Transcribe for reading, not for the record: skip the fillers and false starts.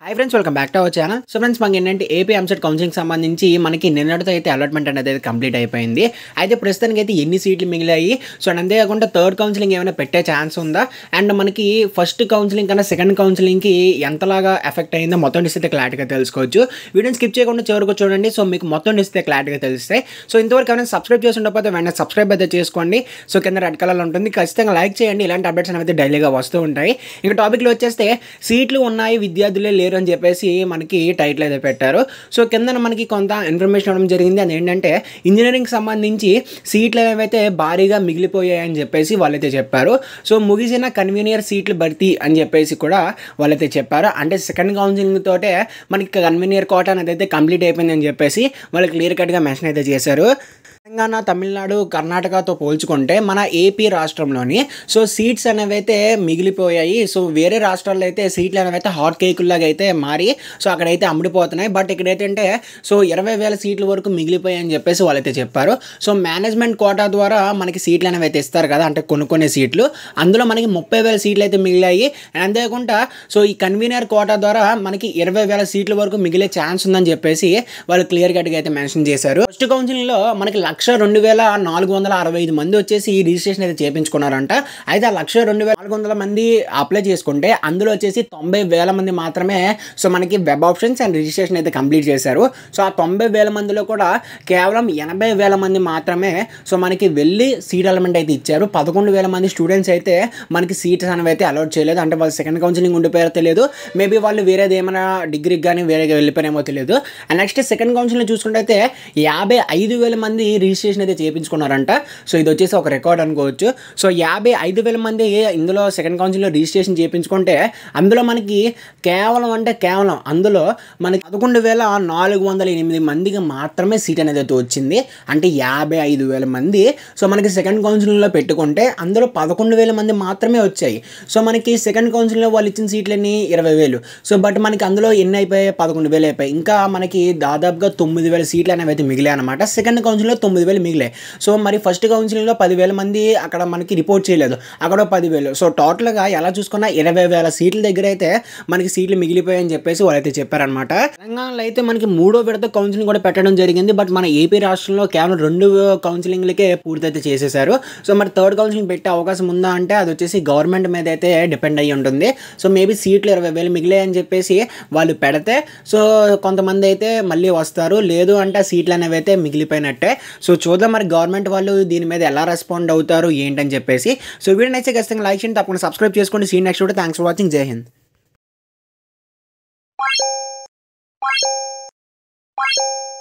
Hi friends, welcome back to our channel. So friends, మనకి ఏంటంటే AP EAMCET counselling సంబంధించి మనకి నిన్నటితో అయితే అలాట్మెంట్ అనేది కంప్లీట్ అయిపోయింది. అయితే ప్రస్తుతానికి అయితే ఎన్ని సీట్లు మిగిలాయి, సో అంతేకాకుండా థర్డ్ కౌన్సిలింగ్ ఏమైనా పెట్టే ఛాన్స్ ఉందా, అండ్ మనకి ఫస్ట్ కౌన్సిలింగ్ కన్నా సెకండ్ కౌన్సిలింగ్కి ఎంతలాగా ఎఫెక్ట్ అయిందో మొత్తం డిస్తే క్లారిటీగా తెలుసుకోవచ్చు. వీడియోని స్కిప్ చేయకుండా చివరికి చూడండి. సో మీకు మొత్తం డిస్తే క్లారిటీగా తెలుస్తాయి. సో ఇంతవరకు ఏమైనా సబ్స్క్రైబ్ చేసి ఉండకపోతే వెంటనే సబ్స్క్రైబ్ అయితే చేసుకోండి. సో కింద రెడ్ కలర్ ఉంటుంది, ఖచ్చితంగా లైక్ చేయండి. ఇలాంటి అప్డేట్స్ అనేవి డైలీగా వస్తూ ఉంటాయి. ఇంకా టాపిక్లో వచ్చేస్తే సీట్లు ఉన్నాయి, విద్యార్థులే లేరు అని చెప్పేసి మనకి టైటిల్ అయితే పెట్టారు. సో కింద మనకి కొంత ఇన్ఫర్మేషన్ ఇవ్వడం జరిగింది. అది ఏంటంటే ఇంజనీరింగ్ సంబంధించి సీట్లు ఏవైతే భారీగా మిగిలిపోయాయని చెప్పేసి వాళ్ళైతే చెప్పారు. సో ముగిసిన కన్వీనియర్ సీట్లు భర్తీ అని చెప్పేసి కూడా వాళ్ళైతే చెప్పారు. అంటే సెకండ్ కౌన్సిలింగ్ తోటే మనకి కన్వీనియర్ కోటా అనేది అయితే కంప్లీట్ అయిపోయిందని చెప్పేసి వాళ్ళు క్లియర్ కట్గా మెన్షన్ అయితే చేశారు. తెలంగాణ, తమిళనాడు, కర్ణాటకతో పోల్చుకుంటే మన ఏపీ రాష్ట్రంలోని సో సీట్స్ అనేవి అయితే మిగిలిపోయాయి. సో వేరే రాష్ట్రాల్లో అయితే సీట్లు అనేవి అయితే హాట్ కేకుల్లాగా అయితే మారి సో అక్కడైతే అమ్ముడిపోతున్నాయి. బట్ ఇక్కడైతే అంటే సో 20,000 సీట్ల వరకు మిగిలిపోయాయి అని చెప్పేసి వాళ్ళైతే చెప్పారు. సో మేనేజ్మెంట్ కోటా ద్వారా మనకి సీట్లు అనేవి అయితే ఇస్తారు కదా, అంటే కొన్ని సీట్లు, అందులో మనకి 30,000 సీట్లు అయితే మిగిలాయి. అంతేకాకుండా సో ఈ కన్వీనర్ కోటా ద్వారా మనకి 20,000 సీట్ల వరకు మిగిలే ఛాన్స్ ఉందని చెప్పేసి వాళ్ళు క్లియర్ కట్గా అయితే మెన్షన్ చేశారు. ఫస్ట్ కౌన్సిలింగ్లో మనకి 1,02,465 మంది వచ్చేసి ఈ రిజిస్ట్రేషన్ అయితే చేయించుకున్నారంట. అయితే ఆ 1,02,400 మంది అప్లై చేసుకుంటే అందులో వచ్చేసి 90,000 మంది మాత్రమే సో మనకి వెబ్ ఆప్షన్స్ అండ్ రిజిస్ట్రేషన్ అయితే కంప్లీట్ చేశారు. సో ఆ 90,000 మందిలో కూడా కేవలం 80,000 మంది మాత్రమే సో మనకి వెళ్ళి సీట్ అలాట్మెంట్ అయితే ఇచ్చారు. 11,000 మంది స్టూడెంట్స్ అయితే మనకి సీట్స్ అనేవి అయితే అలాట్ చేయలేదు. అంటే వాళ్ళు సెకండ్ కౌన్సిలింగ్ ఉండిపోయారో తెలియదు, మేబీ వాళ్ళు వేరేది ఏమైనా డిగ్రీకి కానీ వేరేగా వెళ్ళిపోయారేమో తెలియదు. అండ్ నెక్స్ట్ సెకండ్ కౌన్సిలింగ్ చూసుకుంటే అయితే 55,000 మంది రిజిస్ట్రేషన్ అయితే చేయించుకున్నారంట. సో ఇది వచ్చేసి ఒక రికార్డ్ అనుకోవచ్చు. సో 55,000 మంది ఇందులో సెకండ్ కౌన్సిలింగ్లో రిజిస్ట్రేషన్ చేయించుకుంటే అందులో మనకి కేవలం అందులో మనకి 11,408 మందికి మాత్రమే సీట్ అనేది అయితే వచ్చింది. అంటే 55,000 మంది సో మనకి సెకండ్ కౌన్సిలింగ్లో పెట్టుకుంటే అందులో 11,000 మంది మాత్రమే వచ్చాయి. సో మనకి సెకండ్ కౌన్సిలింగ్లో వాళ్ళు ఇచ్చిన సీట్లన్నీ 20,000. సో బట్ మనకి అందులో ఎన్ని అయిపోయాయి, 11,000 అయిపోయాయి. ఇంకా మనకి దాదాపుగా 9,000 సీట్లు అనేవి అయితే మిగిలాయి అనమాట. సెకండ్ కౌన్సిలింగ్లో 9,000 మిగిలాయి. సో మరి ఫస్ట్ కౌన్సిలింగ్లో 10,000 మంది అక్కడ మనకి రిపోర్ట్ చేయలేదు, అక్కడ 10,000. సో టోటల్గా ఎలా చూసుకున్నా 20,000 సీట్ల దగ్గర అయితే మనకి సీట్లు మిగిలిపోయాయని చెప్పేసి వాళ్ళైతే చెప్పారనమాట. తెలంగాణలో అయితే మనకి 3వ విడత కౌన్సిలింగ్ కూడా పెట్టడం జరిగింది. బట్ మన ఏపీ రాష్ట్రంలో కేవలం 2 కౌన్సిలింగ్లకే పూర్తయితే చేసేసారు. సో మరి థర్డ్ కౌన్సిలింగ్ పెట్టే అవకాశం ఉందా అంటే అది వచ్చేసి గవర్నమెంట్ మీద అయితే డిపెండ్ అయ్యి ఉంటుంది. సో మేబీ సీట్లు 20,000 మిగిలాయని చెప్పేసి వాళ్ళు పెడితే సో కొంతమంది అయితే మళ్ళీ వస్తారు, లేదు అంటే ఆ సీట్లు అనేవి అయితే మిగిలిపోయినట్టే. సో చూద్దాం మరి గవర్నమెంట్ వాళ్ళు దీని మీద ఎలా రెస్పాండ్ అవుతారు ఏంటని చెప్పేసి. సో వీడియో నచ్చితే ఖచ్చితంగా లైక్ చేయండి, తప్పకుండా సబ్స్క్రైబ్ చేసుకోండి. See next video. Thanks for watching. జై హింద్.